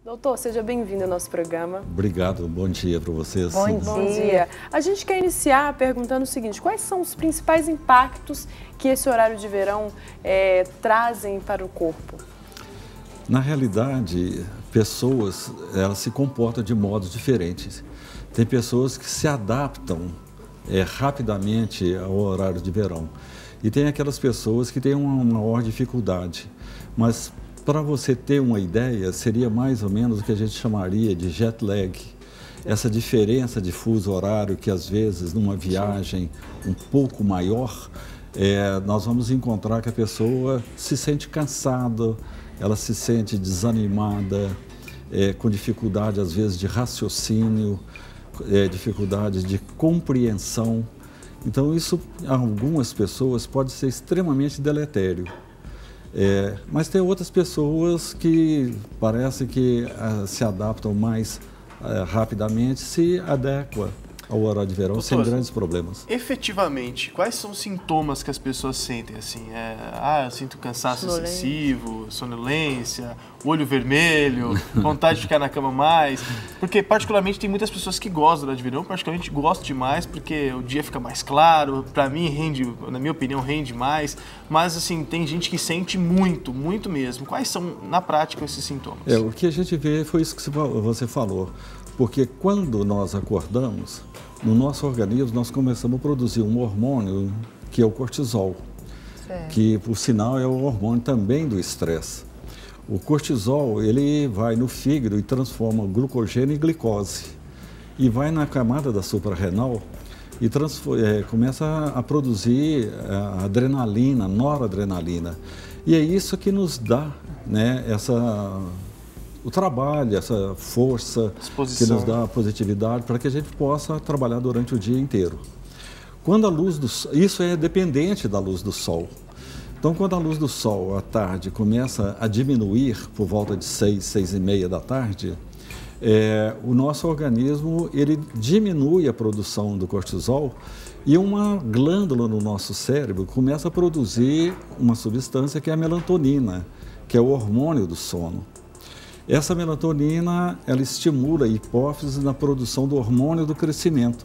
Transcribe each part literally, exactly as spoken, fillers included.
Doutor, seja bem-vindo ao nosso programa. Obrigado, bom dia para vocês. Bom dia. Bom dia. A gente quer iniciar perguntando o seguinte, quais são os principais impactos que esse horário de verão é, trazem para o corpo? Na realidade, pessoas elas se comportam de modos diferentes. Tem pessoas que se adaptam é, rapidamente ao horário de verão. E tem aquelas pessoas que têm uma maior dificuldade. Mas, para você ter uma ideia, seria mais ou menos o que a gente chamaria de jet lag. Essa diferença de fuso horário que, às vezes, numa viagem um pouco maior, é, nós vamos encontrar que a pessoa se sente cansada, ela se sente desanimada, é, com dificuldade, às vezes, de raciocínio, é, dificuldade de compreensão. Então, isso, a algumas pessoas, pode ser extremamente deletério. É, mas tem outras pessoas que parece que uh, se adaptam mais uh, rapidamente, se adequam ao horário de verão, Doutor, sem grandes problemas. Efetivamente, quais são os sintomas que as pessoas sentem? Assim, é, ah, eu sinto cansaço Sonolência. excessivo, sonolência, olho vermelho, vontade de ficar na cama mais. Porque, particularmente, tem muitas pessoas que gostam do horário de verão, particularmente gosto demais, porque o dia fica mais claro, para mim rende, na minha opinião, rende mais. Mas, assim, tem gente que sente muito, muito mesmo. Quais são, na prática, esses sintomas? É, o que a gente vê foi isso que você falou. Porque quando nós acordamos, no nosso organismo nós começamos a produzir um hormônio que é o cortisol, certo. Que por sinal é o hormônio também do estresse. O cortisol ele vai no fígado e transforma glucogênio em glicose e vai na camada da suprarrenal e é, começa a produzir a adrenalina, noradrenalina. E é isso que nos dá, né, essa... o trabalho, essa força Exposição. Que nos dá a positividade para que a gente possa trabalhar durante o dia inteiro. Quando a luz do isso é dependente da luz do sol. Então, quando a luz do sol à tarde começa a diminuir por volta de seis, seis e meia da tarde, é, o nosso organismo ele diminui a produção do cortisol e uma glândula no nosso cérebro começa a produzir uma substância que é a melatonina, que é o hormônio do sono. Essa melatonina, ela estimula a hipófise na produção do hormônio do crescimento.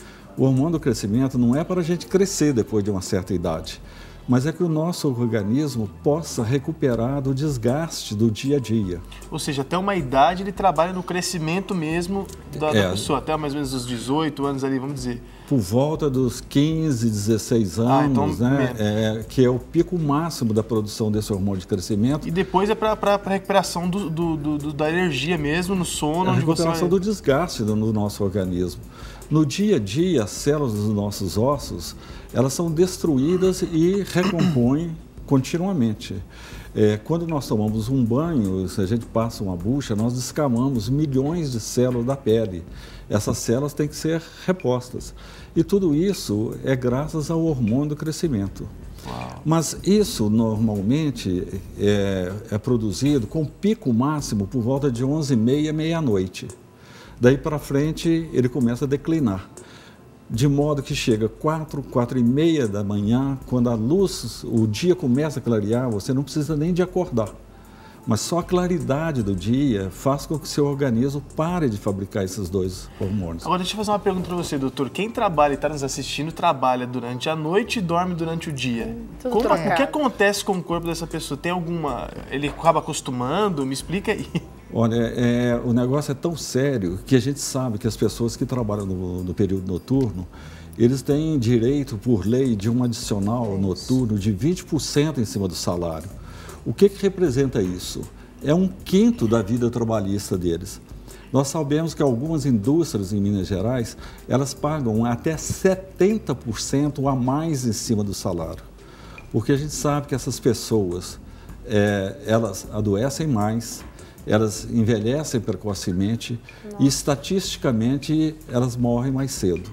O hormônio do crescimento não é para a gente crescer depois de uma certa idade, mas é que o nosso organismo possa recuperar do desgaste do dia a dia. Ou seja, até uma idade ele trabalha no crescimento mesmo da, é, da pessoa, até mais ou menos os dezoito anos ali, vamos dizer. Por volta dos quinze, dezesseis anos, ah, então, né, é, que é o pico máximo da produção desse hormônio de crescimento. E depois é para a recuperação do, do, do, da energia mesmo, no sono. É a onde recuperação você vai... do desgaste do, no nosso organismo. No dia a dia, as células dos nossos ossos, elas são destruídas e recompõem continuamente. É, quando nós tomamos um banho, se a gente passa uma bucha, nós descamamos milhões de células da pele. Essas células têm que ser repostas. E tudo isso é graças ao hormônio do crescimento. Uau. Mas isso normalmente é, é produzido com pico máximo por volta de onze e meia, meia-noite. Daí para frente ele começa a declinar. De modo que chega quatro, quatro e meia da manhã, quando a luz, o dia começa a clarear, você não precisa nem de acordar. Mas só a claridade do dia faz com que o seu organismo pare de fabricar esses dois hormônios. Agora, deixa eu fazer uma pergunta para você, doutor. Quem trabalha e está nos assistindo, trabalha durante a noite e dorme durante o dia. Tudo Como, trocado. o que acontece com o corpo dessa pessoa? Tem alguma... Ele acaba acostumando? Me explica aí. Olha, é, o negócio é tão sério que a gente sabe que as pessoas que trabalham no, no período noturno, eles têm direito, por lei, de um adicional noturno de vinte por cento em cima do salário. O que, que representa isso? É um quinto da vida trabalhista deles. Nós sabemos que algumas indústrias em Minas Gerais, elas pagam até setenta por cento a mais em cima do salário. Porque a gente sabe que essas pessoas, é, elas adoecem mais, elas envelhecem precocemente e, estatisticamente, elas morrem mais cedo.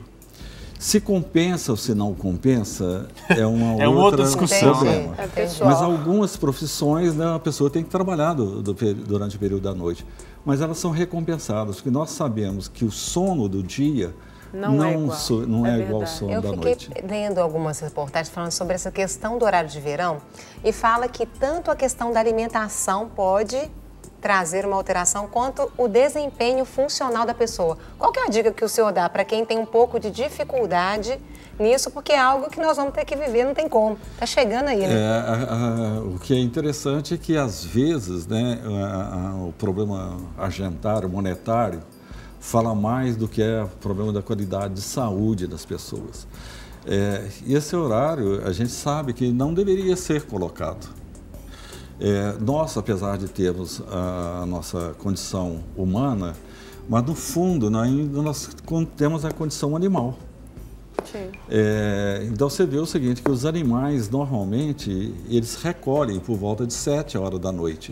Se compensa ou se não compensa, é uma é outra discussão. Problema. É Mas algumas profissões, né, a pessoa tem que trabalhar do, do, durante o período da noite. Mas elas são recompensadas, porque nós sabemos que o sono do dia não, não é igual, so, não é é igual ao sono Eu da fiquei noite. lendo algumas reportagens falando sobre essa questão do horário de verão e fala que tanto a questão da alimentação pode trazer uma alteração quanto o desempenho funcional da pessoa. Qual que é a dica que o senhor dá para quem tem um pouco de dificuldade nisso, porque é algo que nós vamos ter que viver, não tem como. Está chegando aí, né? É, a, a, o que é interessante é que, às vezes, né, a, a, o problema agentário, monetário, fala mais do que é o problema da qualidade de saúde das pessoas. É, e esse horário, a gente sabe que não deveria ser colocado. É, nós, apesar de termos a, a nossa condição humana, mas, no fundo, nós, nós temos a condição animal. É, então você vê o seguinte, que os animais normalmente eles recolhem por volta de sete horas da noite.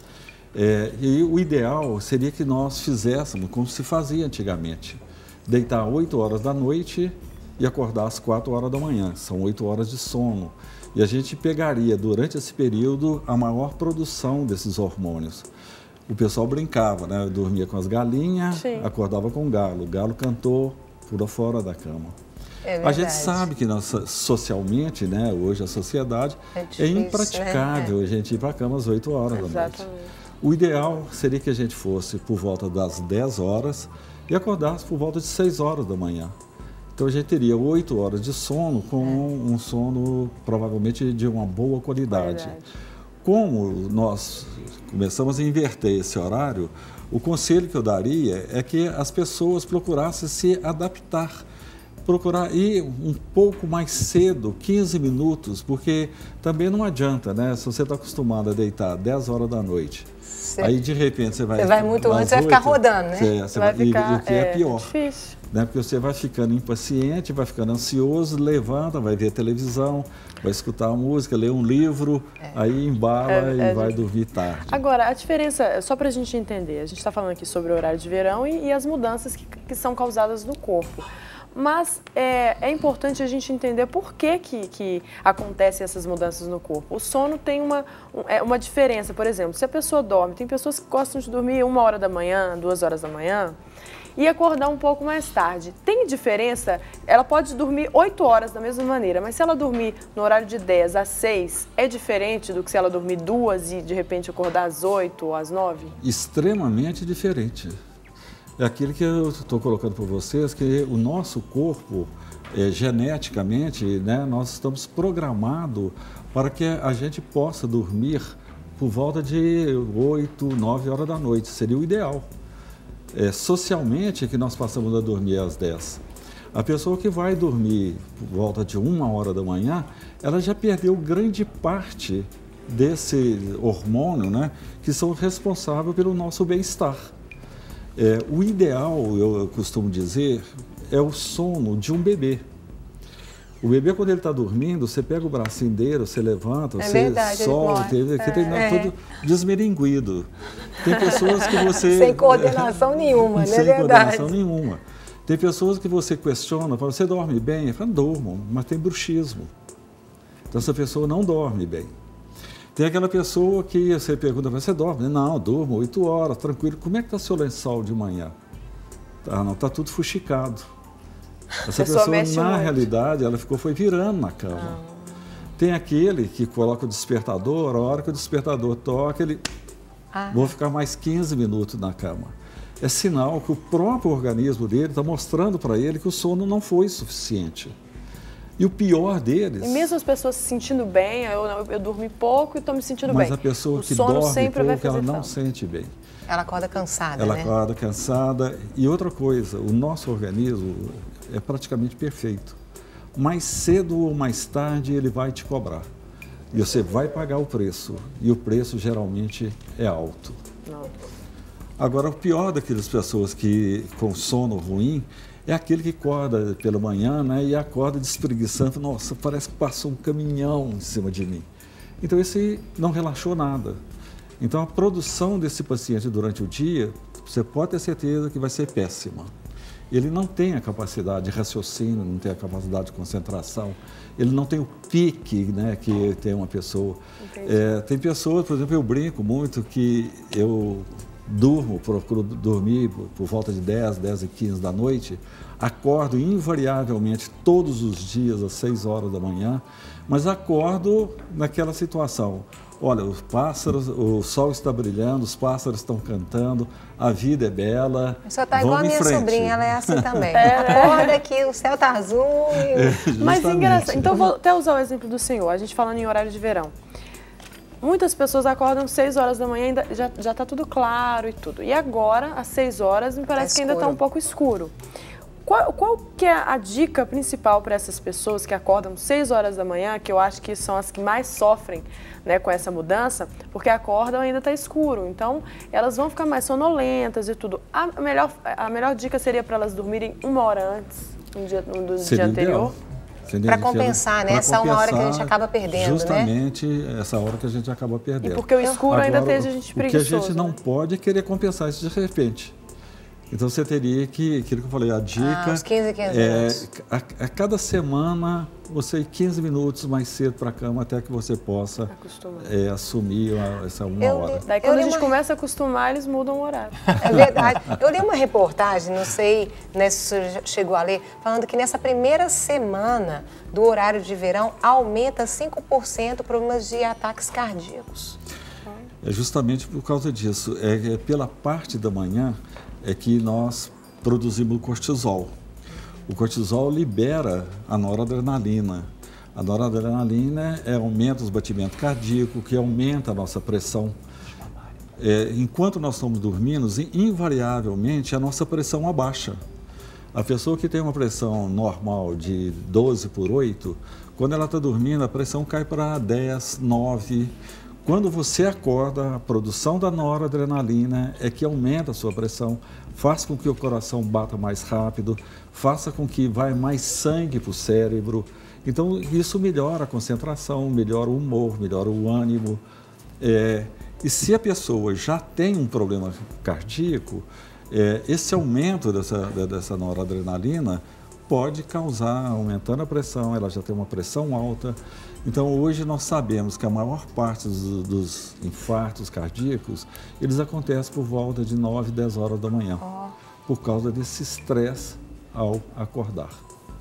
É, e o ideal seria que nós fizéssemos como se fazia antigamente, deitar oito horas da noite e acordar às quatro horas da manhã, são oito horas de sono. E a gente pegaria durante esse período a maior produção desses hormônios. O pessoal brincava, né? Eu dormia com as galinhas, Sim. acordava com o galo, o galo cantou, pula fora da cama. É a gente sabe que nossa, socialmente, né, hoje a sociedade, é, difícil, é impraticável né? a gente ir para a cama às oito horas Exatamente. da noite. O ideal seria que a gente fosse por volta das dez horas e acordasse por volta de seis horas da manhã. Então a gente teria oito horas de sono com é. um sono provavelmente de uma boa qualidade. Verdade. Como nós começamos a inverter esse horário, o conselho que eu daria é que as pessoas procurassem se adaptar. Procurar ir um pouco mais cedo, quinze minutos, porque também não adianta, né? Se você está acostumado a deitar dez horas da noite, Sim. aí de repente você vai... Você vai muito antes, vai ficar rodando, né? Você, você vai, vai ficar, e, o que é, é pior. Difícil. Né? Porque você vai ficando impaciente, vai ficando ansioso, levanta, vai ver televisão, vai escutar a música, ler um livro, é. aí embala é, e é vai de... dormir tarde. Agora, a diferença, só para a gente entender, a gente está falando aqui sobre o horário de verão e, e as mudanças que, que são causadas no corpo. Mas é, é importante a gente entender por que, que, que acontecem essas mudanças no corpo. O sono tem uma, uma diferença, por exemplo, se a pessoa dorme, tem pessoas que gostam de dormir uma hora da manhã, duas horas da manhã, e acordar um pouco mais tarde. Tem diferença? Ela pode dormir oito horas da mesma maneira, mas se ela dormir no horário de dez às seis, é diferente do que se ela dormir duas e de repente acordar às oito ou às nove? Extremamente diferente. É aquilo que eu estou colocando para vocês, que o nosso corpo, é, geneticamente, né, nós estamos programados para que a gente possa dormir por volta de oito, nove horas da noite, seria o ideal. É, socialmente, é que nós passamos a dormir às dez. A pessoa que vai dormir por volta de uma hora da manhã, ela já perdeu grande parte desse hormônio, né, que são responsáveis pelo nosso bem-estar. É, o ideal, eu costumo dizer, é o sono de um bebê. O bebê, quando ele está dormindo, você pega o bracinho dele, você levanta, é você verdade, solta, ele é, tem é. tudo desmiringuido. Tem pessoas que você... Sem coordenação nenhuma, Sem não é verdade? coordenação nenhuma. Tem pessoas que você questiona, fala, você dorme bem? Eu falo, durmo, mas tem bruxismo. Então, essa pessoa não dorme bem. Tem aquela pessoa que você pergunta, você dorme? Não, durmo oito horas, tranquilo. Como é que está seu lençol de manhã? Ah, não, está tudo fuxicado. Essa pessoa, pessoa na muito. realidade, ela ficou foi virando na cama. Ah. Tem aquele que coloca o despertador, a hora que o despertador toca, ele... Ah. Vou ficar mais quinze minutos na cama. É sinal que o próprio organismo dele está mostrando para ele que o sono não foi suficiente. E o pior deles... E mesmo as pessoas se sentindo bem, eu, eu, eu dormi pouco e estou me sentindo mas bem. Mas a pessoa o que sono dorme sempre pouco, ela não falta. sente bem. Ela acorda cansada, Ela né? Ela acorda cansada. E outra coisa, o nosso organismo é praticamente perfeito. Mais cedo ou mais tarde ele vai te cobrar. E você vai pagar o preço. E o preço geralmente é alto. Não. Agora, o pior daquelas pessoas que com sono ruim é aquele que acorda pela manhã, né, e acorda despreguiçando. Nossa, parece que passou um caminhão em cima de mim. Então, esse não relaxou nada. Então, a produção desse paciente durante o dia, você pode ter certeza que vai ser péssima. Ele não tem a capacidade de raciocínio, não tem a capacidade de concentração, ele não tem o pique, né, que tem uma pessoa. É, tem pessoas, por exemplo, eu brinco muito que eu durmo, procuro dormir por, por volta de dez, dez e quinze da noite, acordo invariavelmente todos os dias às seis horas da manhã, mas acordo naquela situação. olha, os pássaros, o sol está brilhando, os pássaros estão cantando, a vida é bela. O senhor está igual a minha sobrinha, ela é assim também. Acorda aqui, o céu está azul. E... É, Mas engraçado. Então, vou até usar o exemplo do senhor, a gente falando em horário de verão. Muitas pessoas acordam às seis horas da manhã, ainda já já está tudo claro e tudo. E agora, às seis horas, me parece Tá que ainda está um pouco escuro. Qual, qual que é a dica principal para essas pessoas que acordam seis horas da manhã, que eu acho que são as que mais sofrem, né, com essa mudança, porque acordam e ainda está escuro. Então, elas vão ficar mais sonolentas e tudo. A melhor, a melhor dica seria para elas dormirem uma hora antes, no dia, no dia anterior? Para compensar, né? Essa é uma hora que a gente acaba perdendo, justamente, né? Justamente essa hora que a gente acaba perdendo. E porque o escuro Agora, ainda deixa a gente preguiçoso. O que a gente não né? pode é querer compensar isso de repente. Então você teria que, aquilo que eu falei, a dica ah, uns quinze, quinze é minutos. a, a cada semana você ir quinze minutos mais cedo para a cama até que você possa é, assumir uma, essa uma eu hora. Li, Daí quando a gente uma... começa a acostumar, eles mudam o horário. É verdade. Eu li uma reportagem, não sei né, se você chegou a ler, falando que nessa primeira semana do horário de verão aumenta cinco por cento problemas de ataques cardíacos. É justamente por causa disso. É, é pela parte da manhã é que nós produzimos o cortisol. O cortisol libera a noradrenalina. A noradrenalina é, aumenta os batimentos cardíacos, que aumenta a nossa pressão. É, enquanto nós estamos dormindo, invariavelmente a nossa pressão abaixa. A pessoa que tem uma pressão normal de doze por oito, quando ela está dormindo, a pressão cai para dez, nove. Quando você acorda, a produção da noradrenalina é que aumenta a sua pressão, faz com que o coração bata mais rápido, faça com que vá mais sangue para o cérebro. Então, isso melhora a concentração, melhora o humor, melhora o ânimo. É, e se a pessoa já tem um problema cardíaco, é, esse aumento dessa, dessa noradrenalina pode causar, aumentando a pressão, ela já tem uma pressão alta. Então, hoje nós sabemos que a maior parte dos, dos infartos cardíacos, eles acontecem por volta de nove, dez horas da manhã, oh. por causa desse estresse ao acordar.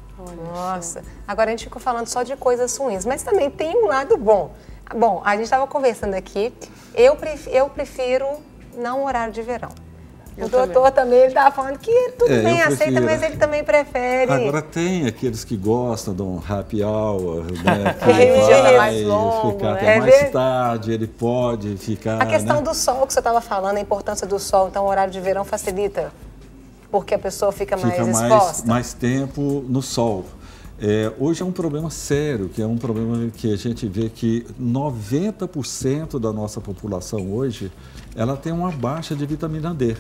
Nossa, agora a gente ficou falando só de coisas ruins, mas também tem um lado bom. Bom, a gente estava conversando aqui, eu prefiro, eu prefiro não horário de verão. O eu doutor também estava falando que tudo é, bem aceita, mas ele também prefere. Agora tem aqueles que gostam de um happy hour, né? Que ele vai vai mais longo, ficar né? até é mais ver... tarde, ele pode ficar... A questão né? do sol que você estava falando, a importância do sol, então o horário de verão facilita, porque a pessoa fica, fica mais mais exposta? mais tempo no sol. É, hoje é um problema sério, que é um problema que a gente vê que noventa por cento da nossa população hoje, ela tem uma baixa de vitamina D.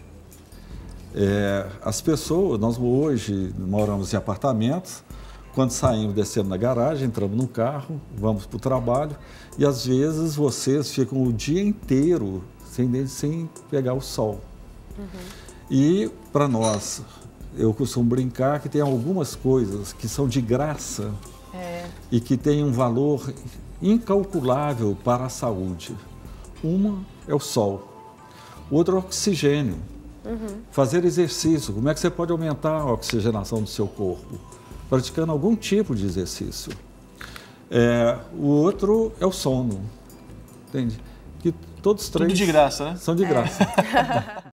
É, as pessoas, nós hoje moramos em apartamentos, quando saímos, descemos na garagem, entramos no carro, vamos para o trabalho e às vezes vocês ficam o dia inteiro sem, sem pegar o sol. Uhum. E para nós, eu costumo brincar que tem algumas coisas que são de graça é. e que têm um valor incalculável para a saúde. Uma é o sol, outra é o oxigênio. Uhum. Fazer exercício, como é que você pode aumentar a oxigenação do seu corpo? Praticando algum tipo de exercício. É, o outro é o sono, entende? Que todos três Tudo de graça, né? São de graça. É.